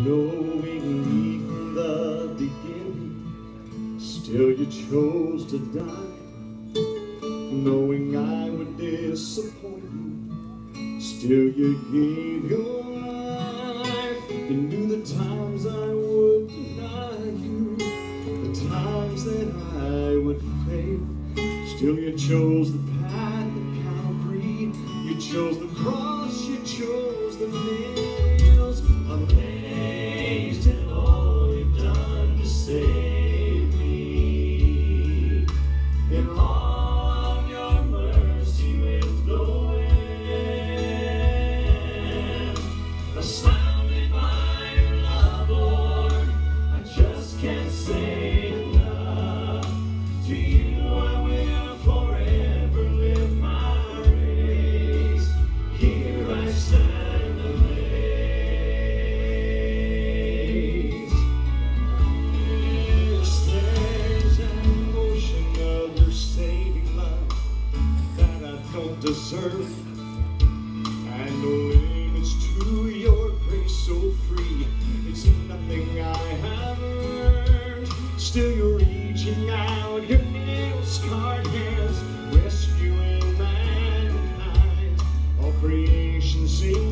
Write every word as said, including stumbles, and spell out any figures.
knowing from the beginning, still you chose to die. Knowing I would disappoint you, still you gave your life. You knew the times I would deny you, the times that I would fail. Still you chose the path of Calvary, you chose the cross, you chose the nails. Amazed at all you've done to save me, in all of your mercy with the wind. Astounded by your love, Lord, I just can't say enough. To you I will forever live my race. Here I stand amazed. Yes, there's an ocean of your saving love that I don't deserve, and no limits to your grace so free. It's nothing I have earned. Still you're reaching out your nail-scarred hands, rescuing mankind. All creation sings